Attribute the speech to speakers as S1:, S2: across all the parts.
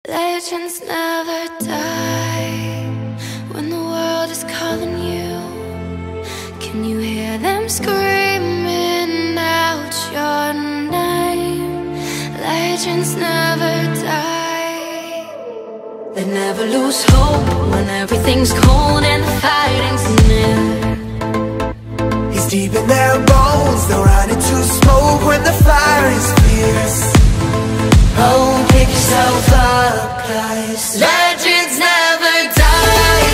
S1: Legends never die when the world is calling you. Can you hear them screaming out your name? Legends never die. They never lose hope when everything's cold and the fighting's near.
S2: He's deep in their bones, they'll run into smoke when the fire is fierce. Oh, pick yourself up, guys. Legends never die.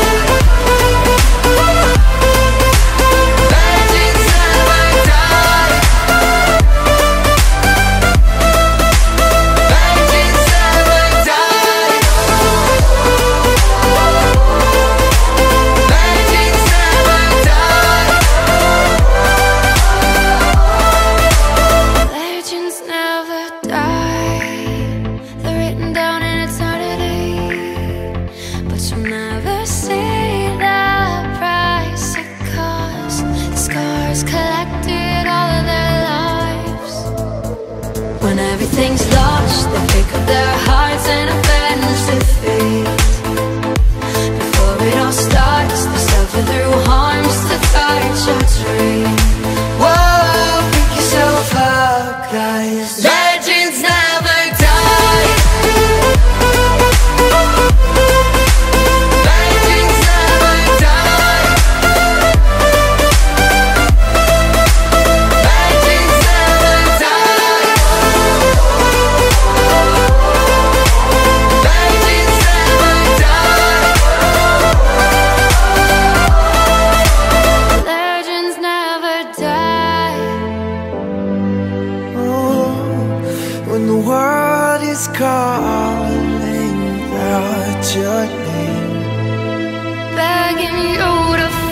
S2: Legends never die. Legends never die. Legends never die.
S1: Legends never die. They're written down in eternity, but you'll never see the price it costs. The scars collected all of their lives. When everything's lost, they pick up their hearts and avenge defeat. Before it all starts, they suffer through harms to touch our tree.
S2: Whoa, pick yourself up, guys. Legends never die. Legends never die. Legends never die. Legends never die.
S1: Legends never die.
S2: Oh, when the world is calling out your name,
S1: Begging you to